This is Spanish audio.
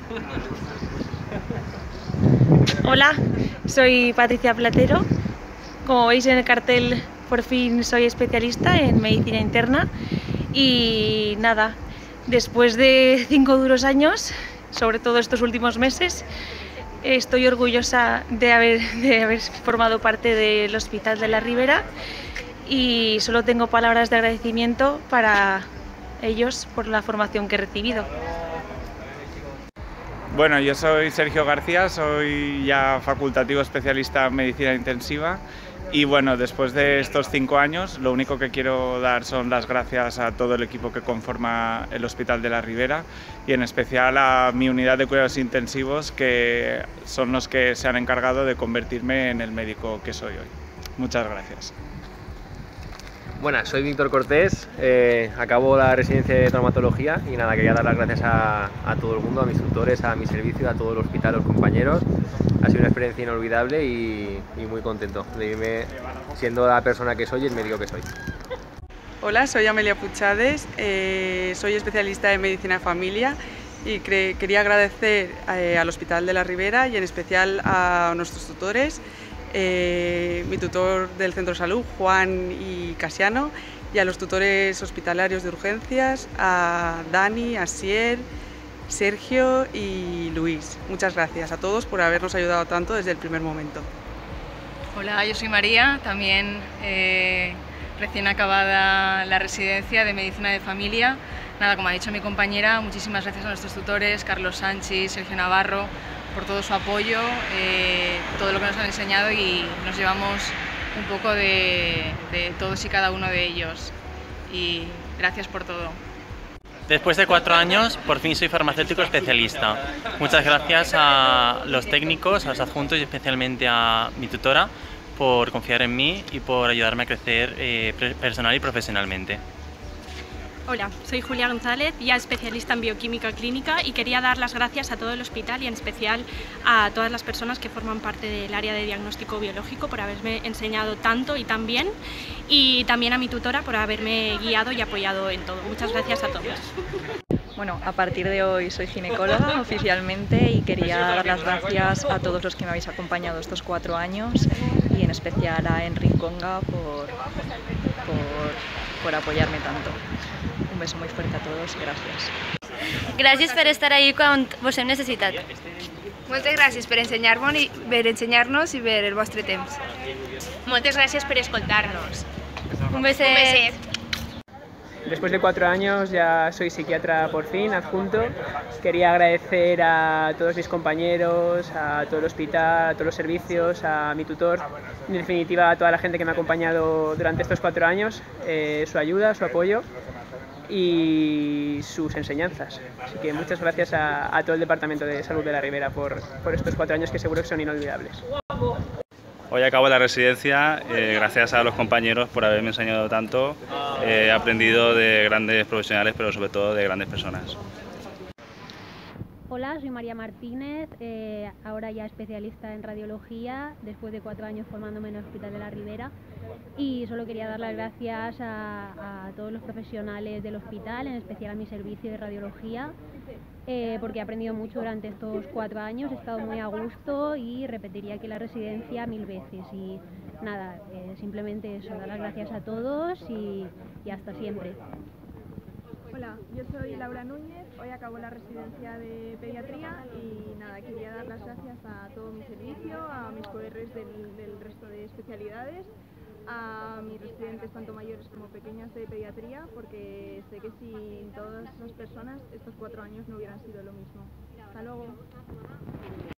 Hola, soy Patricia Platero. Como veis en el cartel, por fin soy especialista en medicina interna y nada, después de 5 duros años, sobre todo estos últimos meses, estoy orgullosa de haber formado parte del Hospital de la Ribera y solo tengo palabras de agradecimiento para ellos por la formación que he recibido. Bueno, yo soy Sergio García, soy ya facultativo especialista en medicina intensiva y bueno, después de estos 5 años lo único que quiero dar son las gracias a todo el equipo que conforma el Hospital de la Ribera y en especial a mi unidad de cuidados intensivos, que son los que se han encargado de convertirme en el médico que soy hoy. Muchas gracias. Buenas, soy Víctor Cortés, acabo la residencia de traumatología y nada, quería dar las gracias a todo el mundo, a mis tutores, a mi servicio, a todo el hospital, a los compañeros. Ha sido una experiencia inolvidable y muy contento de irme siendo la persona que soy y el médico que soy. Hola, soy Amelia Puchades, soy especialista en medicina de familia y quería agradecer al Hospital de la Ribera y en especial a nuestros tutores, mi tutor del centro de salud, Juan y Casiano, y a los tutores hospitalarios de urgencias, a Dani, Asier, Sergio y Luis. Muchas gracias a todos por habernos ayudado tanto desde el primer momento. Hola, yo soy María, también recién acabada la residencia de medicina de familia. Nada, como ha dicho mi compañera, muchísimas gracias a nuestros tutores, Carlos Sánchez, Sergio Navarro, por todo su apoyo, todo lo que nos han enseñado, y nos llevamos un poco de todos y cada uno de ellos. Y gracias por todo. Después de 4 años, por fin soy farmacéutico especialista. Muchas gracias a los técnicos, a los adjuntos y especialmente a mi tutora por confiar en mí y por ayudarme a crecer personal y profesionalmente. Hola, soy Julia González, ya especialista en bioquímica clínica, y quería dar las gracias a todo el hospital y en especial a todas las personas que forman parte del área de diagnóstico biológico por haberme enseñado tanto y tan bien, y también a mi tutora por haberme guiado y apoyado en todo. Muchas gracias a todos. Bueno, a partir de hoy soy ginecóloga oficialmente y quería dar las gracias a todos los que me habéis acompañado estos 4 años y en especial a Enric Conga por apoyarme tanto. Un beso muy fuerte a todos i gràcies. Gràcies per estar ahí quan vos hem necessitat. Moltes gràcies per ensenyar-nos i per el vostre temps. Moltes gràcies per escoltar-nos. Un beset. Un beset. Después de 4 años ya soy psiquiatra por fin, adjunto. Quería agradecer a todos mis compañeros, a todo el hospital, a todos los servicios, a mi tutor, en definitiva a toda la gente que me ha acompañado durante estos 4 años, su ayuda, su apoyo y sus enseñanzas. Así que muchas gracias a todo el Departamento de Salud de la Ribera por estos 4 años que seguro que son inolvidables. Hoy acabo la residencia, gracias a los compañeros por haberme enseñado tanto. He aprendido de grandes profesionales, pero sobre todo de grandes personas. Hola, soy María Martínez, ahora ya especialista en radiología, después de 4 años formándome en el Hospital de la Ribera, y solo quería dar las gracias a todos los profesionales del hospital, en especial a mi servicio de radiología, porque he aprendido mucho durante estos 4 años, he estado muy a gusto y repetiría aquí la residencia 1000 veces. Y nada, simplemente eso, dar las gracias a todos y hasta siempre. Hola, yo soy Laura Núñez, hoy acabo la residencia de pediatría y nada, quería dar las gracias a todo mi servicio, a mis colegas del resto de especialidades, a mis residentes tanto mayores como pequeñas de pediatría, porque sé que sin todas esas personas estos 4 años no hubieran sido lo mismo. Hasta luego.